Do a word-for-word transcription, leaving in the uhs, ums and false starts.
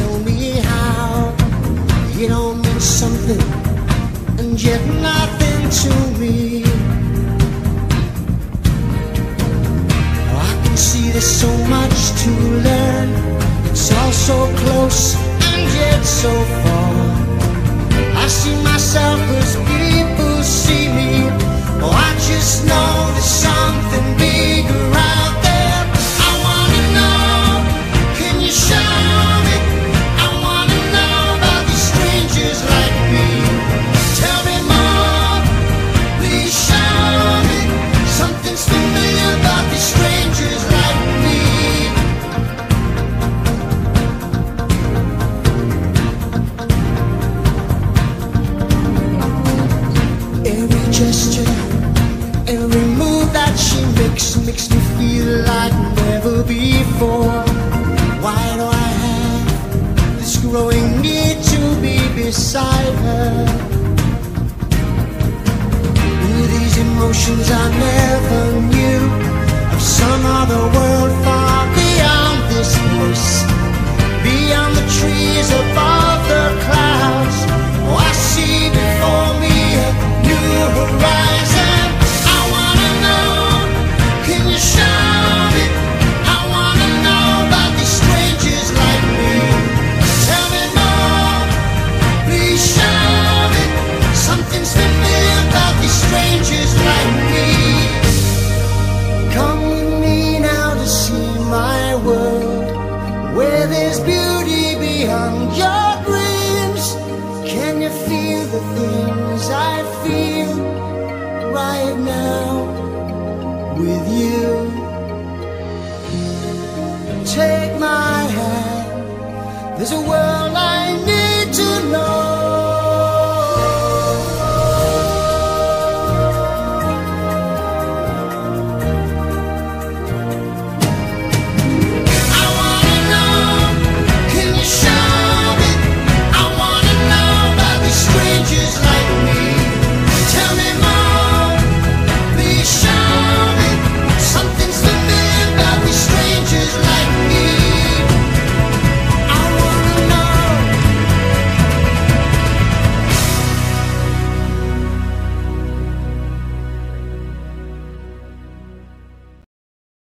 tell me how it all means something and yet nothing to me. Oh, I can see there's so much to learn. It's all so close and yet so far. I see myself as people see me. Oh, I just know there's something bigger out there. I wanna know, can you show me? I wanna know about these strangers like me. Tell me more, please show me. Something's familiar about these strangers like me. Every gesture, every move that she makes makes me feel like never before. Why do I have this growing need to be beside her? Ooh, these emotions I never knew, of some other world far beyond this place, beyond the trees, above the clouds. Oh, I see before me a new horizon. I wanna know, can you show me? I wanna know about these strangers like me. Tell me more, please show me. Something's familiar about these strangers like me. Come with me now to see my world, where there's beauty beyond your dreams. Can you feel the things I feel right now with you? Take my hand, there's a world